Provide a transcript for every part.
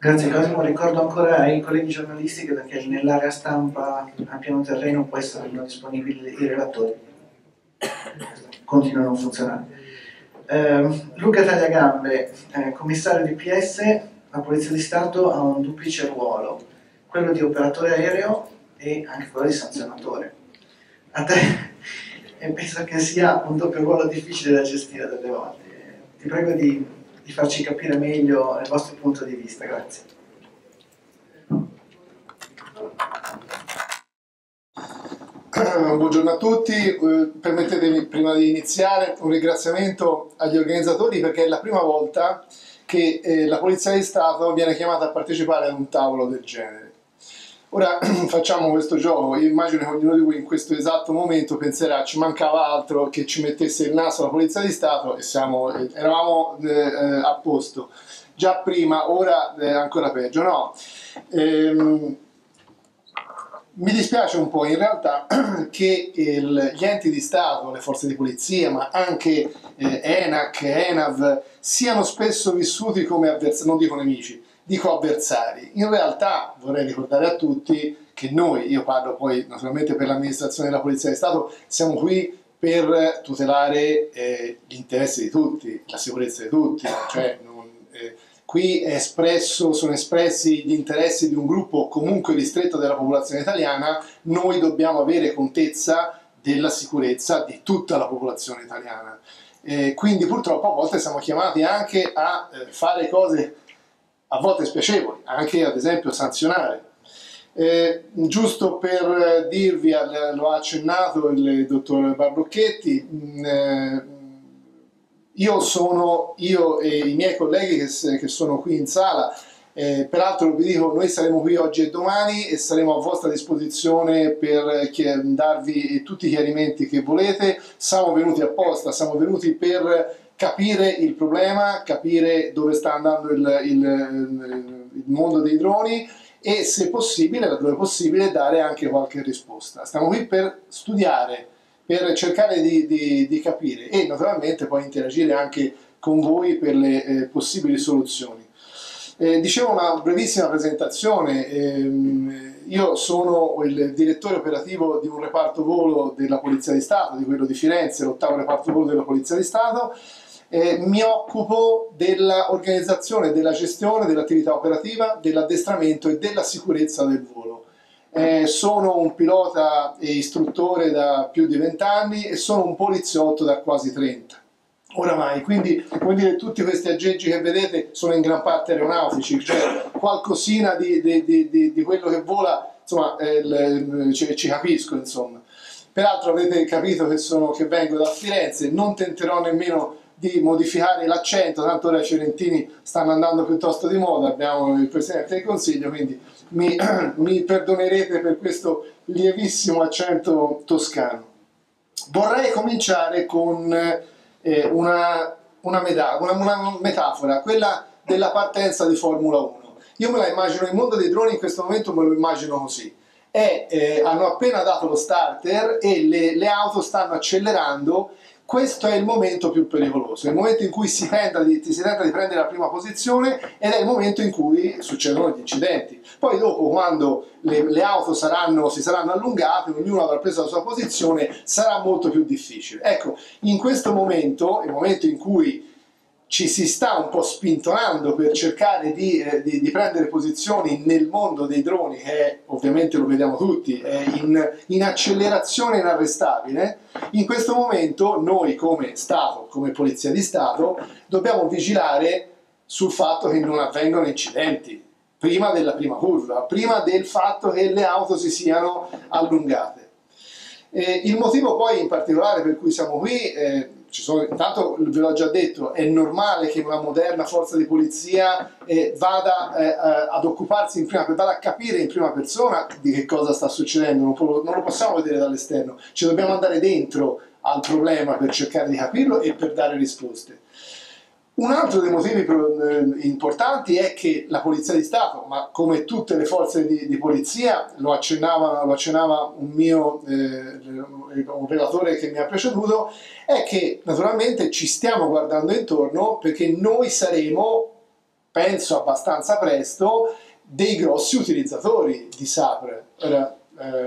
Grazie Cosimo, ricordo ancora ai colleghi giornalisti che perché nell'area stampa a piano terreno può essere non disponibili i relatori. Continua a non funzionare. Luca Tagliagambe, commissario di PS, la Polizia di Stato ha un duplice ruolo, quello di operatore aereo e anche quello di sanzionatore. A te, e penso che sia un doppio ruolo difficile da gestire delle volte. Ti prego di farci capire meglio il vostro punto di vista, grazie. Buongiorno a tutti, permettetemi prima di iniziare un ringraziamento agli organizzatori perché è la prima volta che la Polizia di Stato viene chiamata a partecipare ad un tavolo del genere. Ora facciamo questo gioco, io immagino che ognuno di voi in questo esatto momento penserà ci mancava altro che ci mettesse il naso la Polizia di Stato e eravamo a posto. Già prima, ora ancora peggio. No. Mi dispiace un po' in realtà che gli enti di Stato, le forze di polizia, ma anche ENAC, ENAV, siano spesso vissuti come avversari, non dico nemici, dico avversari. In realtà vorrei ricordare a tutti che noi, io parlo poi naturalmente per l'amministrazione della Polizia di Stato, siamo qui per tutelare gli interessi di tutti, la sicurezza di tutti, cioè qui sono espressi gli interessi di un gruppo comunque ristretto della popolazione italiana, noi dobbiamo avere contezza della sicurezza di tutta la popolazione italiana. Quindi purtroppo a volte siamo chiamati anche a fare cose a volte spiacevoli, anche ad esempio sanzionare. Giusto per dirvi, lo ha accennato il dottor Barlocchetti, io e i miei colleghi che sono qui in sala, peraltro vi dico, noi saremo qui oggi e domani e saremo a vostra disposizione per darvi tutti i chiarimenti che volete. Siamo venuti apposta, siamo venuti per capire il problema, capire dove sta andando il mondo dei droni e se possibile, laddove è possibile, dare anche qualche risposta. Stiamo qui per studiare, per cercare di capire e naturalmente poi interagire anche con voi per le possibili soluzioni. Dicevo una brevissima presentazione, io sono il direttore operativo di un reparto volo della Polizia di Stato, di quello di Firenze, l'8° reparto volo della Polizia di Stato. Mi occupo dell'organizzazione, della gestione, dell'attività operativa, dell'addestramento e della sicurezza del volo. Sono un pilota e istruttore da più di 20 anni e sono un poliziotto da quasi 30 oramai, quindi come dire, tutti questi aggeggi che vedete sono in gran parte aeronautici, cioè qualcosina di quello che vola, insomma, ci capisco, insomma. Peraltro avete capito che vengo da Firenze, non tenterò nemmeno di modificare l'accento, tanto ora i fiorentini stanno andando piuttosto di moda, abbiamo il Presidente del Consiglio, quindi mi perdonerete per questo lievissimo accento toscano. Vorrei cominciare con una metafora, quella della partenza di Formula 1. Io me la immagino, il mondo dei droni in questo momento me lo immagino così. Hanno appena dato lo starter e le auto stanno accelerando. Questo è il momento più pericoloso, è il momento in cui si tenta di prendere la prima posizione ed è il momento in cui succedono gli incidenti. Poi dopo, quando le auto si saranno allungate, ognuno avrà preso la sua posizione, sarà molto più difficile. Ecco, in questo momento, il momento in cui ci si sta un po' spintonando per cercare di prendere posizioni nel mondo dei droni, che ovviamente lo vediamo tutti, è in accelerazione inarrestabile. In questo momento noi come Stato, come Polizia di Stato, dobbiamo vigilare sul fatto che non avvengano incidenti prima della prima curva, prima del fatto che le auto si siano allungate. Il motivo poi in particolare per cui siamo qui, intanto ve l'ho già detto, è normale che una moderna forza di polizia vada ad occuparsi vada a capire in prima persona di che cosa sta succedendo, non lo possiamo vedere dall'esterno, ci dobbiamo andare dentro al problema per cercare di capirlo e per dare risposte. Un altro dei motivi importanti è che la Polizia di Stato, ma come tutte le forze di polizia, lo accennava un relatore che mi ha preceduto, è che naturalmente ci stiamo guardando intorno perché noi saremo penso abbastanza presto, dei grossi utilizzatori di SAPR. Ora,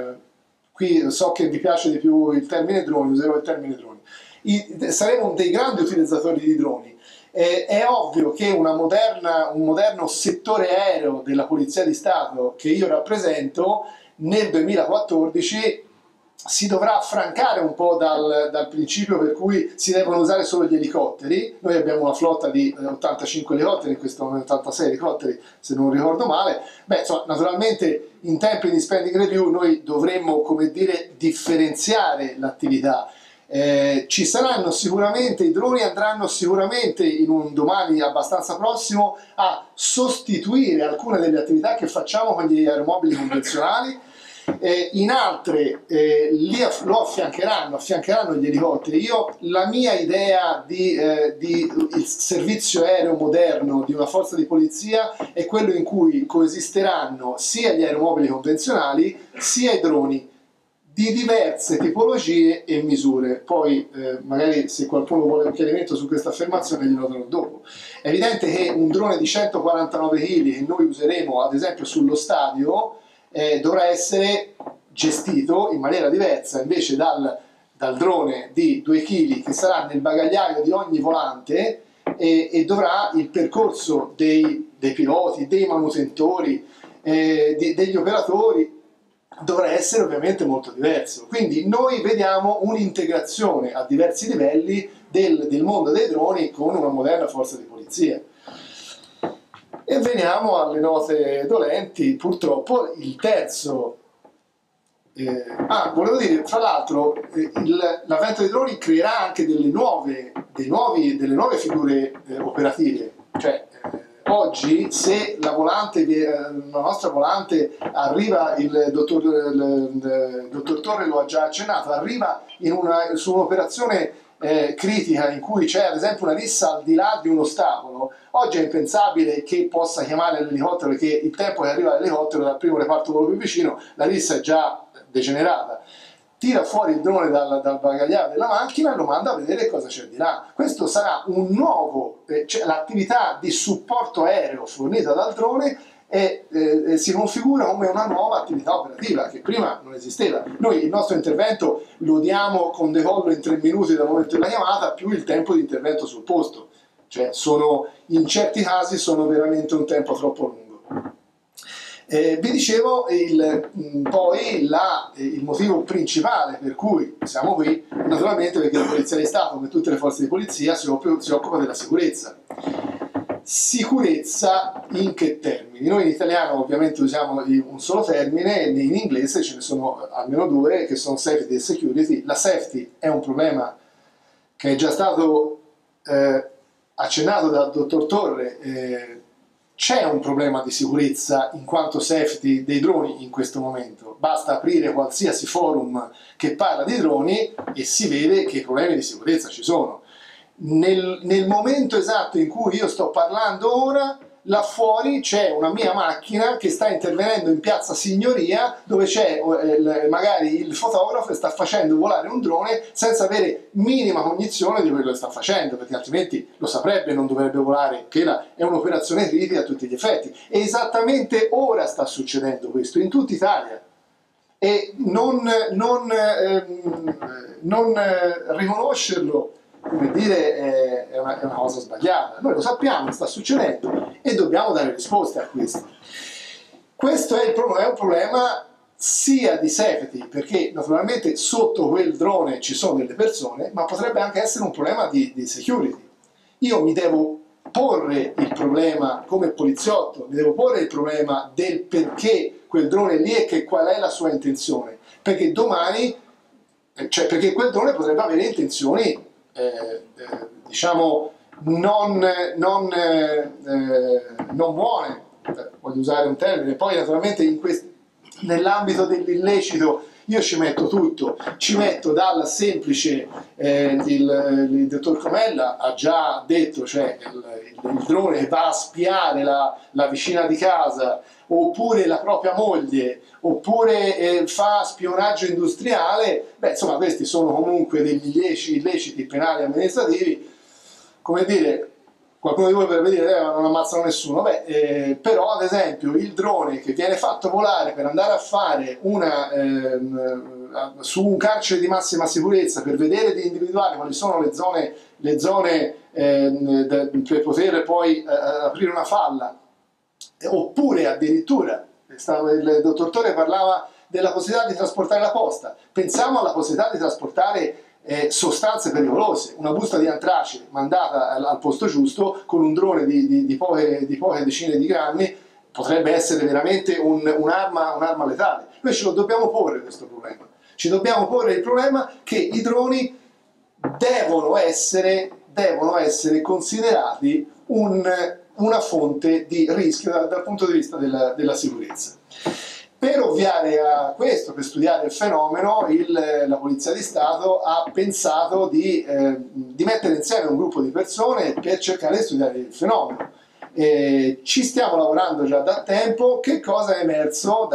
qui so che vi piace di più il termine droni, userò il termine droni. Saremo dei grandi utilizzatori di droni. È ovvio che un moderno settore aereo della Polizia di Stato che io rappresento nel 2014 si dovrà affrancare un po' dal principio per cui si devono usare solo gli elicotteri. Noi abbiamo una flotta di 85 elicotteri, in questo momento 86 elicotteri se non ricordo male. Beh, insomma, naturalmente in tempi di spending review noi dovremmo, come dire, differenziare l'attività. Ci saranno sicuramente, i droni andranno sicuramente in un domani abbastanza prossimo a sostituire alcune delle attività che facciamo con gli aeromobili convenzionali. In altre lo affiancheranno gli elicotteri. La mia idea di il servizio aereo moderno di una forza di polizia è quello in cui coesisteranno sia gli aeromobili convenzionali sia i droni di diverse tipologie e misure. Poi magari se qualcuno vuole un chiarimento su questa affermazione glielo darò dopo. È evidente che un drone di 149 kg che noi useremo ad esempio sullo stadio dovrà essere gestito in maniera diversa invece dal drone di 2 kg che sarà nel bagagliaio di ogni volante e dovrà il percorso dei piloti, dei manutentori, degli operatori dovrà essere ovviamente molto diverso. Quindi noi vediamo un'integrazione a diversi livelli del mondo dei droni con una moderna forza di polizia. E veniamo alle note dolenti. Purtroppo il terzo volevo dire, fra l'altro l'avvento dei droni creerà anche delle nuove figure operative. Cioè oggi se la nostra volante arriva, il dottor Torre lo ha già accennato, arriva su un'operazione critica in cui c'è ad esempio una rissa al di là di un ostacolo, oggi è impensabile che possa chiamare l'elicottero, perché il tempo che arriva l'elicottero dal primo reparto quello più vicino, la rissa è già degenerata. Tira fuori il drone dal bagagliaio della macchina e lo manda a vedere cosa c'è di là. Questo sarà un nuovo, cioè l'attività di supporto aereo fornita dal drone si configura come una nuova attività operativa che prima non esisteva. Noi il nostro intervento lo diamo con decollo in 3 minuti dal momento della chiamata più il tempo di intervento sul posto, cioè in certi casi sono veramente un tempo troppo lungo. Vi dicevo poi il motivo principale per cui siamo qui, naturalmente perché la Polizia di Stato, come tutte le forze di polizia, si occupa della sicurezza. Sicurezza in che termini? Noi in italiano ovviamente usiamo un solo termine, in inglese ce ne sono almeno 2 che sono safety e security. La safety è un problema che è già stato accennato dal dottor Torre. C'è un problema di sicurezza in quanto safety dei droni in questo momento. Basta aprire qualsiasi forum che parla di droni e si vede che i problemi di sicurezza ci sono. Nel momento esatto in cui io sto parlando ora, là fuori c'è una mia macchina che sta intervenendo in Piazza Signoria, dove c'è magari il fotografo e sta facendo volare un drone senza avere minima cognizione di quello che sta facendo, perché altrimenti lo saprebbe, non dovrebbe volare, che è un'operazione critica a tutti gli effetti. E esattamente ora sta succedendo questo in tutta Italia. E non riconoscerlo, come dire, è una cosa sbagliata. Noi lo sappiamo, sta succedendo e dobbiamo dare risposte a questo. Questo è un problema sia di safety, perché naturalmente sotto quel drone ci sono delle persone, ma potrebbe anche essere un problema di security. Io mi devo porre il problema come poliziotto, mi devo porre il problema del perché quel drone è lì e qual è la sua intenzione, perché domani, perché quel drone potrebbe avere intenzioni diciamo non buone, voglio usare un termine. Poi naturalmente nell'ambito dell'illecito io ci metto tutto, ci metto dal semplice, il dottor Comella ha già detto, cioè il drone che va a spiare la vicina di casa, oppure la propria moglie, oppure fa spionaggio industriale. Beh, insomma, questi sono comunque degli illeciti penali amministrativi. Come dire, Qualcuno di voi potrebbe dire ma non ammazzano nessuno. Beh, però ad esempio il drone che viene fatto volare per andare a fare su un carcere di massima sicurezza per vedere di individuare quali sono le zone per poter poi aprire una falla, oppure addirittura il dottor Torre parlava della possibilità di trasportare la posta. Pensiamo alla possibilità di trasportare sostanze pericolose, una busta di antrace mandata al posto giusto con un drone di poche decine di grammi potrebbe essere veramente un'arma letale. Noi ce lo dobbiamo porre questo problema, ci dobbiamo porre il problema che i droni devono essere considerati una fonte di rischio dal punto di vista della sicurezza. Per ovviare a questo, per studiare il fenomeno, la Polizia di Stato ha pensato di mettere insieme un gruppo di persone per cercare di studiare il fenomeno. Ci stiamo lavorando già da tempo. Che cosa è emerso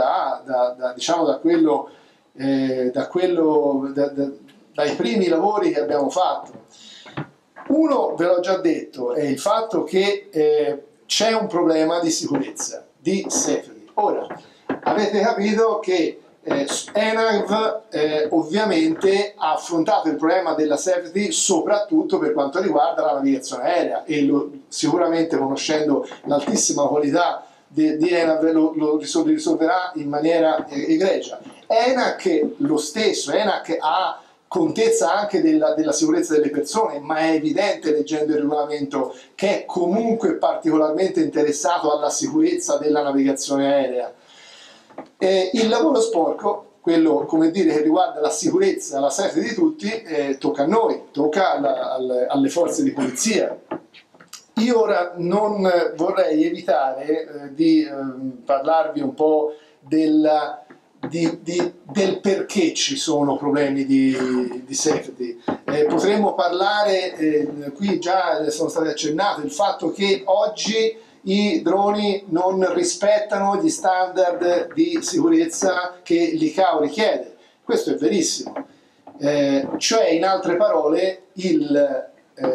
dai primi lavori che abbiamo fatto? Uno, ve l'ho già detto, è il fatto che c'è un problema di sicurezza, di safety. Ora, avete capito che ENAV ovviamente ha affrontato il problema della safety soprattutto per quanto riguarda la navigazione aerea e sicuramente conoscendo l'altissima qualità di ENAV lo risolverà in maniera egregia. ENAC lo stesso, ENAC ha contezza anche della sicurezza delle persone, ma è evidente leggendo il regolamento che è comunque particolarmente interessato alla sicurezza della navigazione aerea. Il lavoro sporco, quello come dire che riguarda la sicurezza, la safety di tutti, tocca a noi, tocca alle forze di polizia. Io ora non vorrei evitare di parlarvi un po' del perché ci sono problemi di safety. Potremmo parlare, qui già sono stati accennati, il fatto che oggi i droni non rispettano gli standard di sicurezza che l'ICAO richiede. Questo è verissimo. Cioè, in altre parole, il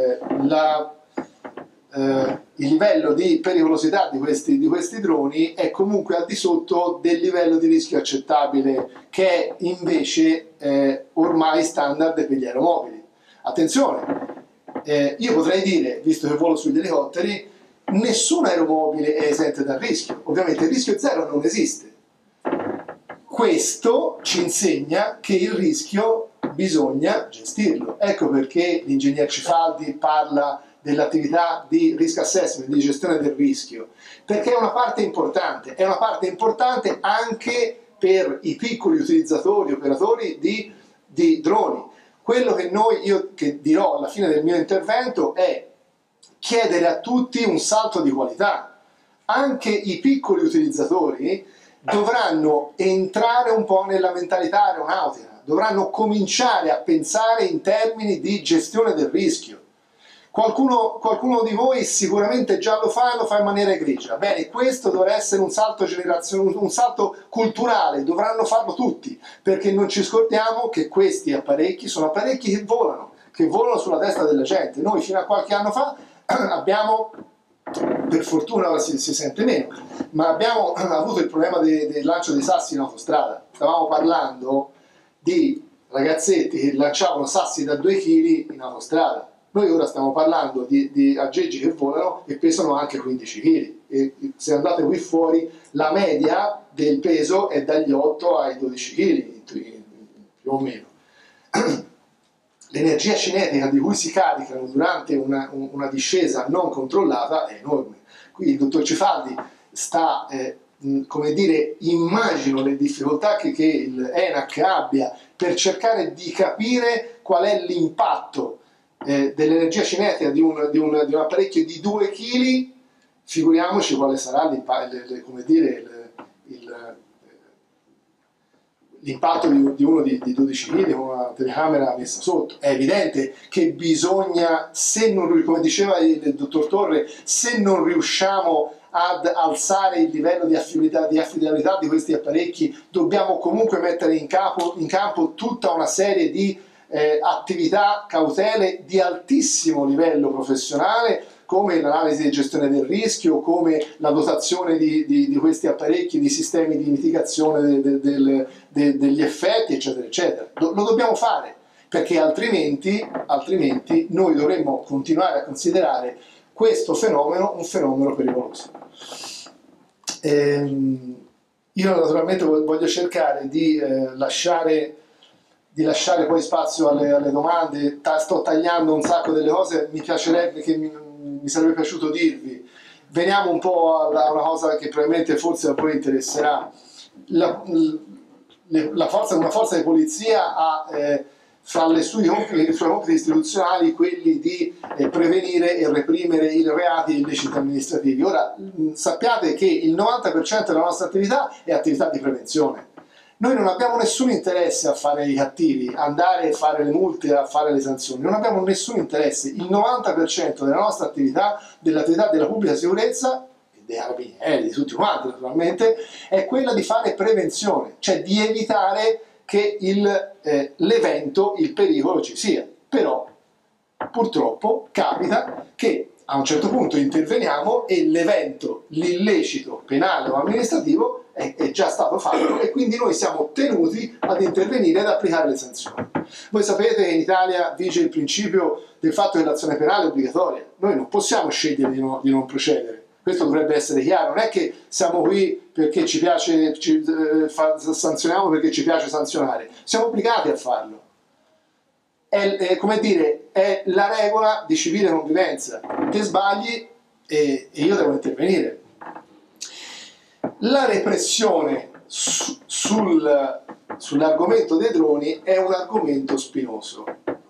livello di pericolosità di questi droni è comunque al di sotto del livello di rischio accettabile che è invece ormai standard per gli aeromobili. Attenzione, io potrei dire, visto che volo sugli elicotteri, nessun aeromobile è esente dal rischio. Ovviamente il rischio zero non esiste. Questo ci insegna che il rischio bisogna gestirlo. Ecco perché l'ingegner Cifaldi parla dell'attività di risk assessment, di gestione del rischio, perché è una parte importante anche per i piccoli utilizzatori, operatori di droni. Quello che io dirò alla fine del mio intervento è chiedere a tutti un salto di qualità. Anche i piccoli utilizzatori dovranno entrare un po' nella mentalità aeronautica, dovranno cominciare a pensare in termini di gestione del rischio. Qualcuno di voi sicuramente già lo fa in maniera egregia. Bene, questo dovrà essere un salto generazionale, un salto culturale, dovranno farlo tutti, perché non ci scordiamo che questi apparecchi sono apparecchi che volano sulla testa della gente. Noi fino a qualche anno fa abbiamo, per fortuna ora si sente meno, ma abbiamo avuto il problema del lancio dei sassi in autostrada. Stavamo parlando di ragazzetti che lanciavano sassi da 2 kg in autostrada. Noi ora stiamo parlando di aggeggi che volano e pesano anche 15 kg. E se andate qui fuori, la media del peso è dagli 8 ai 12 kg, più o meno. L'energia cinetica di cui si caricano durante una discesa non controllata è enorme. Qui il dottor Cifaldi sta, come dire, immagino le difficoltà che il ENAC abbia per cercare di capire qual è l'impatto dell'energia cinetica di un apparecchio di 2 kg, figuriamoci quale sarà l'impatto di uno di 12 kg con una telecamera messa sotto. È evidente che bisogna, come diceva il dottor Torre, se non riusciamo ad alzare il livello di affidabilità di questi apparecchi, dobbiamo comunque mettere in campo tutta una serie di attività, cautele di altissimo livello professionale, come l'analisi di gestione del rischio, come la dotazione di questi apparecchi, di sistemi di mitigazione degli effetti, eccetera, eccetera. Lo dobbiamo fare, perché altrimenti noi dovremmo continuare a considerare questo fenomeno un fenomeno pericoloso. Io naturalmente voglio cercare di lasciare poi spazio alle domande. Sto tagliando un sacco delle cose, mi piacerebbe, che mi sarebbe piaciuto dirvi. Veniamo un po' a una cosa che probabilmente forse a voi interesserà. Una forza di polizia ha fra i suoi compiti istituzionali quelli di prevenire e reprimere i reati e illeciti amministrativi. Ora, sappiate che il 90% della nostra attività è attività di prevenzione. Noi non abbiamo nessun interesse a fare i cattivi, andare a fare le multe, a fare le sanzioni, non abbiamo nessun interesse. Il 90% della nostra attività, dell'attività della pubblica sicurezza, dei carabinieri, di tutti quanti naturalmente, è quella di fare prevenzione, cioè di evitare che l'evento, il pericolo ci sia. Però purtroppo capita che a un certo punto interveniamo e l'evento, l'illecito penale o amministrativo è già stato fatto, e quindi noi siamo tenuti ad intervenire ed applicare le sanzioni. Voi sapete che in Italia vige il principio del fatto che l'azione penale è obbligatoria. Noi non possiamo scegliere di non procedere. Questo dovrebbe essere chiaro. Non è che siamo qui perché ci piace, sanzioniamo perché ci piace sanzionare. Siamo obbligati a farlo. Come dire, è la regola di civile convivenza. Te sbagli e io devo intervenire. La repressione sull'argomento dei droni è un argomento spinoso.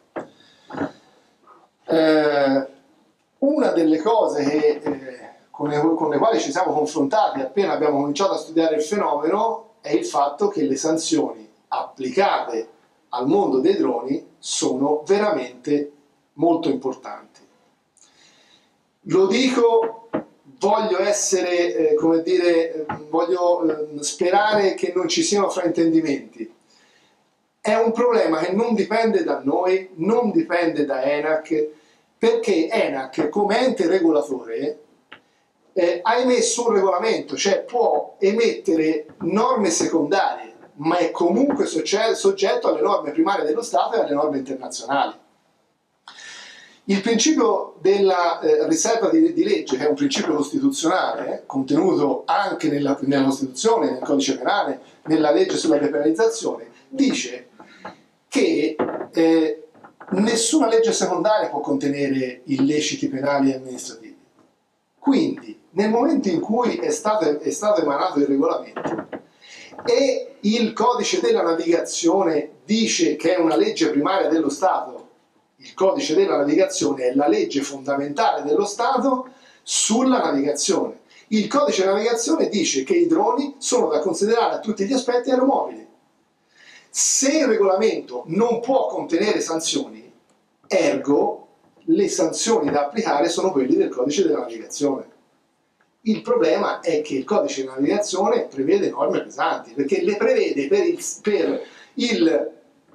Una delle cose con le quali ci siamo confrontati appena abbiamo cominciato a studiare il fenomeno è il fatto che le sanzioni applicate al mondo dei droni sono veramente molto importanti. Lo dico, voglio essere, come dire, voglio sperare che non ci siano fraintendimenti. È un problema che non dipende da noi, non dipende da ENAC, perché ENAC come ente regolatore ha emesso un regolamento, cioè può emettere norme secondarie, ma è comunque soggetto alle norme primarie dello Stato e alle norme internazionali. Il principio della riserva di legge, che è un principio costituzionale, contenuto anche nella Costituzione, nel Codice Penale, nella legge sulla depenalizzazione, dice che nessuna legge secondaria può contenere illeciti penali e amministrativi. Quindi, nel momento in cui è stato emanato il regolamento e il codice della navigazione dice che è una legge primaria dello Stato, il codice della navigazione è la legge fondamentale dello Stato sulla navigazione. Il codice della navigazione dice che i droni sono da considerare a tutti gli aspetti aeromobili. Se il regolamento non può contenere sanzioni, ergo le sanzioni da applicare sono quelle del codice della navigazione. Il problema è che il codice della navigazione prevede norme pesanti, perché le prevede per il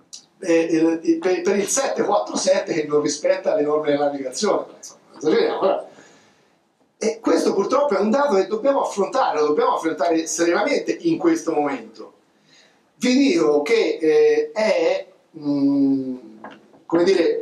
747 che non rispetta le norme della navigazione. Esageriamo. E questo purtroppo è un dato che dobbiamo affrontare, lo dobbiamo affrontare serenamente in questo momento. Vi dico che come dire,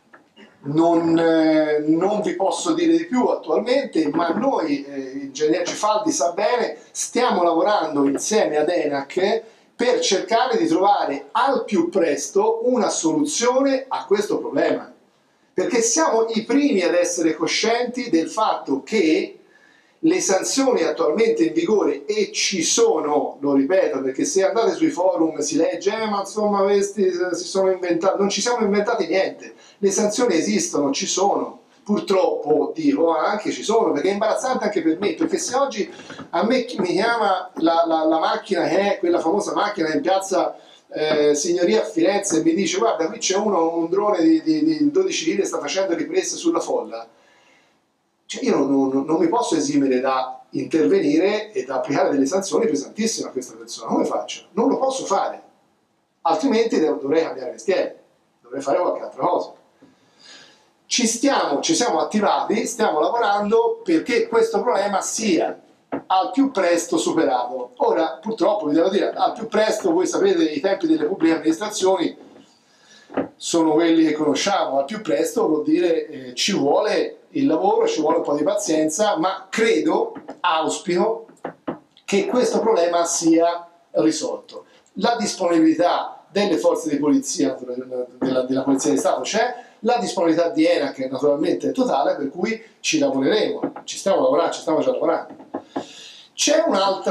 non vi posso dire di più attualmente, ma noi, Ingegner Cifaldi sa bene, stiamo lavorando insieme ad ENAC per cercare di trovare al più presto una soluzione a questo problema, perché siamo i primi ad essere coscienti del fatto che le sanzioni attualmente in vigore, e ci sono, lo ripeto, perché se andate sui forum si legge ma insomma questi si sono inventati, non ci siamo inventati niente, le sanzioni esistono, ci sono, purtroppo dico anche ci sono, perché è imbarazzante anche per me, perché se oggi a me chi mi chiama la macchina che è quella famosa macchina in piazza Signoria a Firenze e mi dice guarda qui c'è un drone di 12 lire sta facendo riprese sulla folla, cioè io non mi posso esimere da intervenire e da applicare delle sanzioni pesantissime a questa persona. Come faccio? Non lo posso fare, altrimenti dovrei cambiare mestiere, dovrei fare qualche altra cosa. ci siamo attivati, stiamo lavorando perché questo problema sia al più presto superato. Ora, purtroppo, vi devo dire, al più presto, voi sapete, i tempi delle pubbliche amministrazioni sono quelli che conosciamo. Al più presto vuol dire ci vuole il lavoro, ci vuole un po' di pazienza, ma auspico che questo problema sia risolto. La disponibilità delle forze di polizia, della Polizia di Stato c'è, la disponibilità di ENAC naturalmente è totale, per cui ci lavoreremo, ci stiamo lavorando, ci stiamo già lavorando. C'è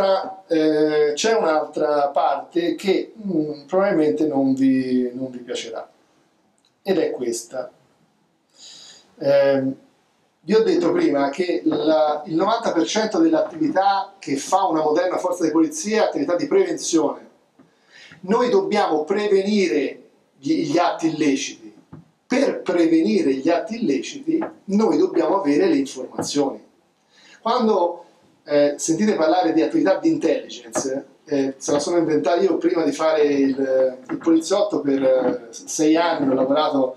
un'altra parte che probabilmente non vi piacerà, ed è questa. Vi ho detto prima che il 90% dell'attività che fa una moderna forza di polizia è attività di prevenzione. Noi dobbiamo prevenire gli atti illeciti. Per prevenire gli atti illeciti noi dobbiamo avere le informazioni. Quando sentite parlare di attività di intelligence, se la sono inventata io prima di fare il poliziotto. Per 6 anni ho lavorato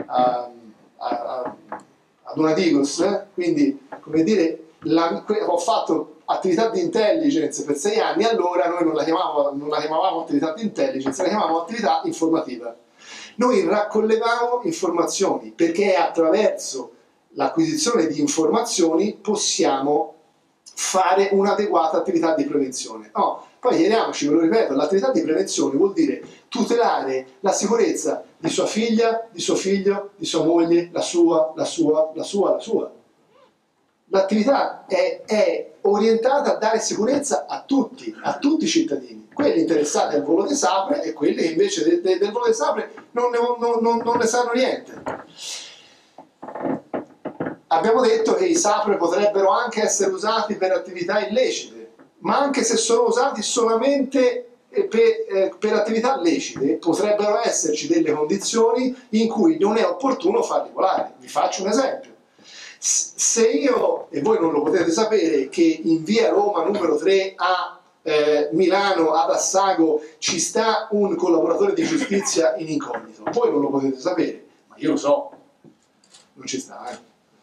ad una Digos, quindi, come dire, ho fatto attività di intelligence per 6 anni. Allora noi non la chiamavamo attività di intelligence, la chiamavamo attività informativa. Noi raccoglievamo informazioni, perché attraverso l'acquisizione di informazioni possiamo fare un'adeguata attività di prevenzione. No, poi chiariamoci, ve lo ripeto, l'attività di prevenzione vuol dire tutelare la sicurezza di sua figlia, di suo figlio, di sua moglie, la sua. L'attività è orientata a dare sicurezza a tutti i cittadini, quelli interessati al volo dei Sapre e quelli che invece del volo dei Sapre non ne sanno niente. Abbiamo detto che i Sapre potrebbero anche essere usati per attività illecite, ma anche se sono usati solamente per attività lecite, potrebbero esserci delle condizioni in cui non è opportuno farli volare. Vi faccio un esempio. Se io, e voi non lo potete sapere, che in via Roma numero 3 a Milano, ad Assago, ci sta un collaboratore di giustizia in incognito, voi non lo potete sapere, ma io lo so, non ci sta,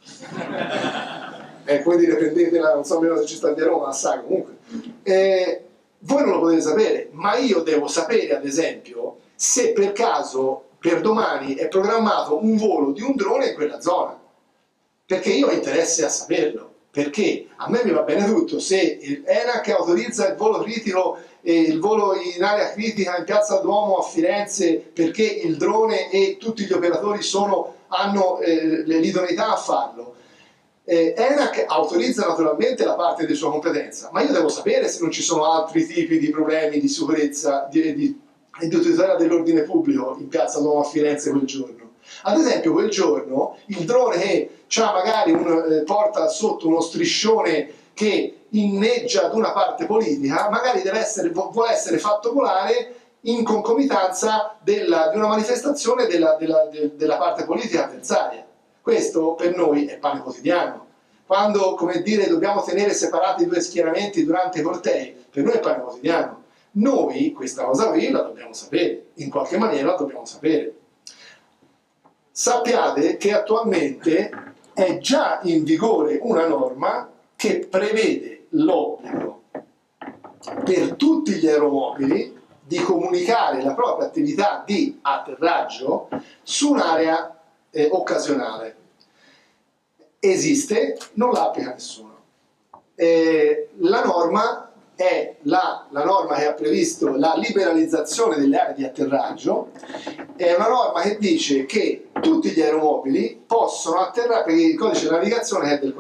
come dire, prendetela, non so nemmeno se ci sta in via Roma, a Assago, comunque. Voi non lo potete sapere, ma io devo sapere, ad esempio, se per caso per domani è programmato un volo di un drone in quella zona. Perché io ho interesse a saperlo, perché a me mi va bene tutto se ENAC autorizza il volo critico e il volo in area critica in Piazza Duomo a Firenze perché il drone e tutti gli operatori hanno l'idoneità a farlo. ENAC autorizza naturalmente la parte di sua competenza, ma io devo sapere se non ci sono altri tipi di problemi di sicurezza e di tutela dell'ordine pubblico in Piazza Duomo a Firenze quel giorno. Ad esempio quel giorno il drone che magari porta sotto uno striscione che inneggia ad una parte politica, magari vuole essere fatto volare in concomitanza di una manifestazione della parte politica avversaria. Questo per noi è pane quotidiano. Quando, come dire, dobbiamo tenere separati 2 schieramenti durante i cortei, per noi è pane quotidiano. Noi questa cosa qui la dobbiamo sapere, in qualche maniera la dobbiamo sapere. Sappiate che attualmente è già in vigore una norma che prevede l'obbligo per tutti gli aeromobili di comunicare la propria attività di atterraggio su un'area occasionale. Esiste, non la applica nessuno. La norma è la norma che ha previsto la liberalizzazione delle aree di atterraggio. È una norma che dice che tutti gli aeromobili possono atterrare, perché il codice di navigazione è del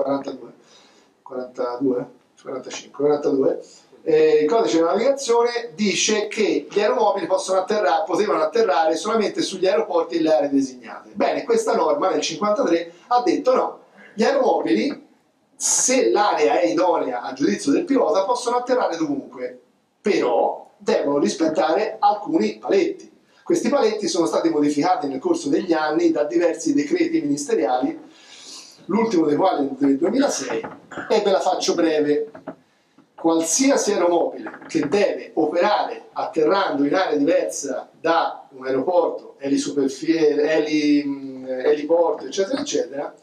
42, il codice di navigazione dice che gli aeromobili potevano atterrare solamente sugli aeroporti e le aree designate. Bene, questa norma nel 1953 ha detto no, gli aeromobili, se l'area è idonea a giudizio del pilota, possono atterrare dovunque, però devono rispettare alcuni paletti. Questi paletti sono stati modificati nel corso degli anni da diversi decreti ministeriali, l'ultimo dei quali è del 2006, e ve la faccio breve. Qualsiasi aeromobile che deve operare atterrando in area diversa da un aeroporto, eliporto, eccetera, eccetera,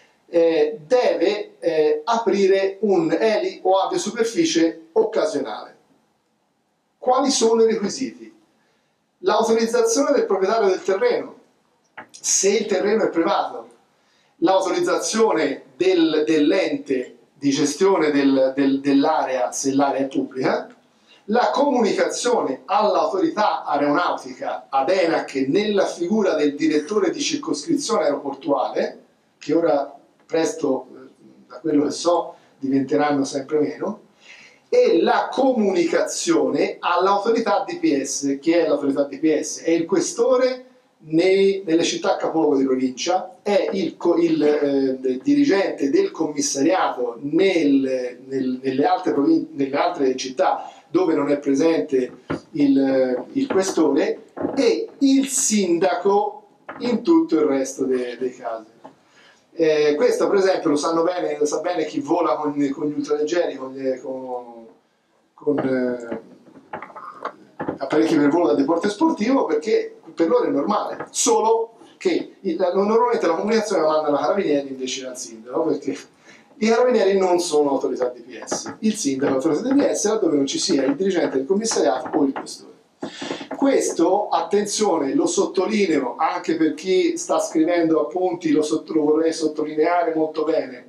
deve aprire un eli o aviosuperficie occasionale. Quali sono i requisiti? L'autorizzazione del proprietario del terreno, se il terreno è privato, l'autorizzazione dell'ente di gestione dell'area se l'area è pubblica, la comunicazione all'autorità aeronautica, ad ENAC, nella figura del direttore di circoscrizione aeroportuale, che ora presto, da quello che so, diventeranno sempre meno, e la comunicazione all'autorità DPS. Chi è l'autorità DPS? È il questore nelle città capoluogo di provincia, è il dirigente del commissariato nelle altre città dove non è presente il questore, e il sindaco in tutto il resto dei casi. Questo per esempio lo sa bene chi vola con gli ultraleggeri, con apparecchi per volo da deporto sportivo, perché per loro è normale, solo che normalmente la comunicazione la mandano ai carabinieri invece che al sindaco, perché i carabinieri non sono autorità DPS, il sindaco è autorità DPS laddove non ci sia il dirigente del commissariato o il questore. Questo, attenzione, lo sottolineo anche per chi sta scrivendo appunti, lo vorrei sottolineare molto bene,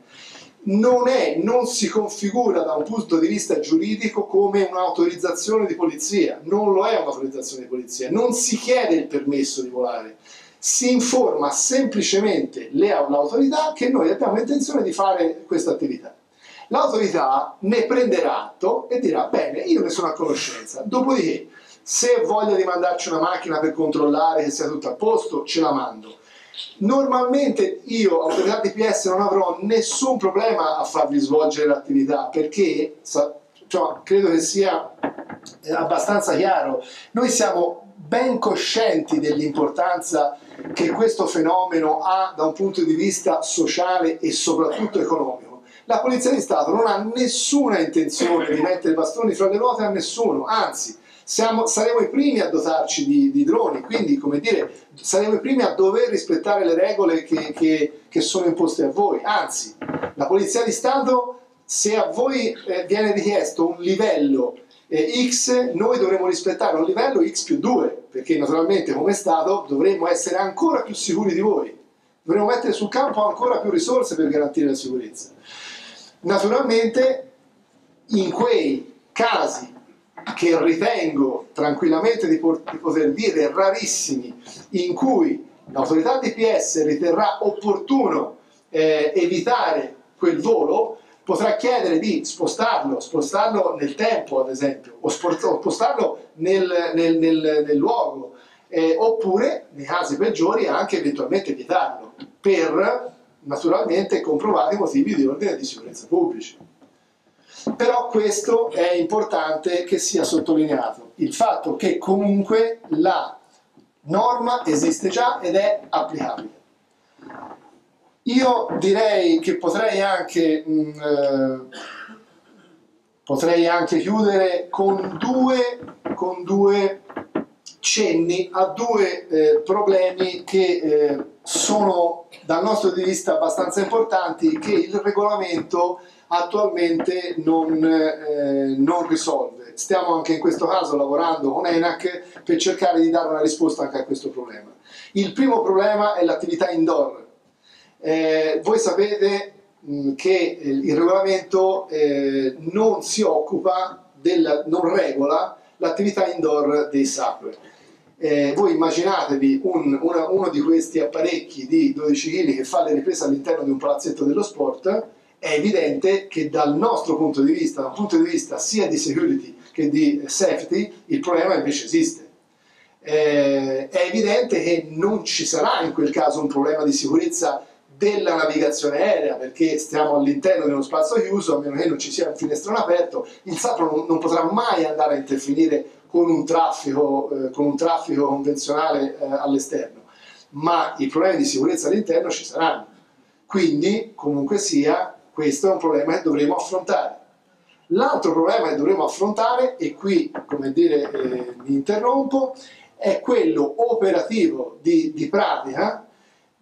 non si configura da un punto di vista giuridico come un'autorizzazione di polizia, non lo è un'autorizzazione di polizia, non si chiede il permesso di volare, si informa semplicemente l'autorità che noi abbiamo intenzione di fare questa attività. L'autorità ne prenderà atto e dirà: bene, io ne sono a conoscenza, dopodiché se ho voglia di mandarci una macchina per controllare che sia tutto a posto, ce la mando. Normalmente io, autorità DPS, non avrò nessun problema a farvi svolgere l'attività, perché credo che sia abbastanza chiaro. Noi siamo ben coscienti dell'importanza che questo fenomeno ha da un punto di vista sociale e soprattutto economico. La Polizia di Stato non ha nessuna intenzione di mettere bastoni fra le ruote a nessuno, anzi saremo i primi a dotarci di droni, quindi, come dire, saremo i primi a dover rispettare le regole che sono imposte a voi. Anzi, la Polizia di Stato, se a voi viene richiesto un livello X, noi dovremo rispettare un livello X più 2, perché naturalmente come Stato dovremmo essere ancora più sicuri di voi, dovremmo mettere sul campo ancora più risorse per garantire la sicurezza. Naturalmente, in quei casi che ritengo tranquillamente di poter dire rarissimi, in cui l'autorità DPS riterrà opportuno evitare quel volo, potrà chiedere di spostarlo nel tempo, ad esempio, o spostarlo nel luogo, oppure, nei casi peggiori, anche eventualmente vietarlo, per naturalmente comprovati motivi di ordine e di sicurezza pubblici. Però questo è importante che sia sottolineato, il fatto che comunque la norma esiste già ed è applicabile. Io direi che potrei anche chiudere con due cenni a due problemi che sono dal nostro punto di vista abbastanza importanti, che il regolamento attualmente non risolve. Stiamo anche in questo caso lavorando con ENAC per cercare di dare una risposta anche a questo problema. Il primo problema è l'attività indoor. Voi sapete che il regolamento non si occupa non regola l'attività indoor dei SAP. Voi immaginatevi uno di questi apparecchi di 12 kg che fa le riprese all'interno di un palazzetto dello sport. È evidente che dal nostro punto di vista, dal punto di vista sia di security che di safety, il problema invece esiste. È evidente che non ci sarà in quel caso un problema di sicurezza della navigazione aerea, perché stiamo all'interno di uno spazio chiuso, a meno che non ci sia un finestrone aperto, il SAP non potrà mai andare a interferire con un traffico convenzionale all'esterno, ma i problemi di sicurezza all'interno ci saranno. Quindi, comunque sia, questo è un problema che dovremo affrontare. L'altro problema che dovremo affrontare, e qui, come dire, mi interrompo, è quello operativo di pratica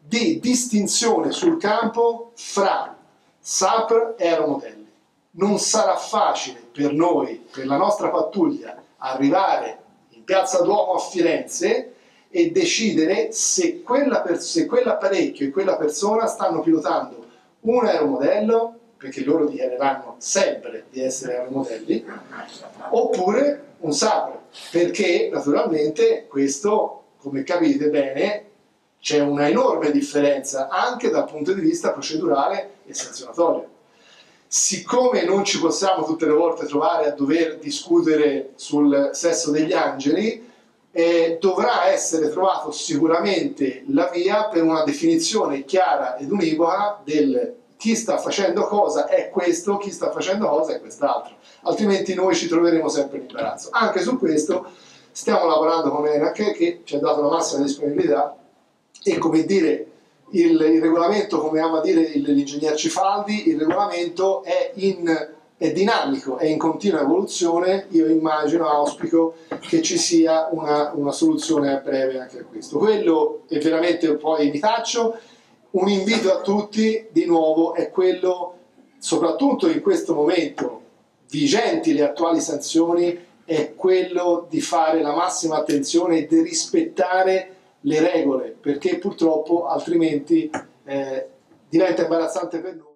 di distinzione sul campo fra SAPR e aeromodelli. Non sarà facile per noi, per la nostra pattuglia, arrivare in Piazza Duomo a Firenze e decidere se quell'apparecchio e quella persona stanno pilotando un aeromodello, perché loro dichiareranno sempre di essere aeromodelli, oppure un SAPR, perché naturalmente questo, come capite bene, c'è una enorme differenza anche dal punto di vista procedurale e sanzionatorio. Siccome non ci possiamo tutte le volte trovare a dover discutere sul sesso degli angeli, dovrà essere trovato sicuramente la via per una definizione chiara ed univoca del chi sta facendo cosa è questo, chi sta facendo cosa è quest'altro, altrimenti noi ci troveremo sempre in imbarazzo. Anche su questo stiamo lavorando con ENAC, che ci ha dato la massima disponibilità, e come dire, il regolamento, come ama dire l'ingegner Cifaldi, il regolamento è dinamico, è in continua evoluzione. Io immagino, auspico che ci sia una soluzione a breve anche a questo. Quello è veramente, poi mi taccio, un invito a tutti di nuovo è quello, soprattutto in questo momento, vigenti le attuali sanzioni, è quello di fare la massima attenzione e di rispettare le regole, perché purtroppo altrimenti diventa imbarazzante per noi.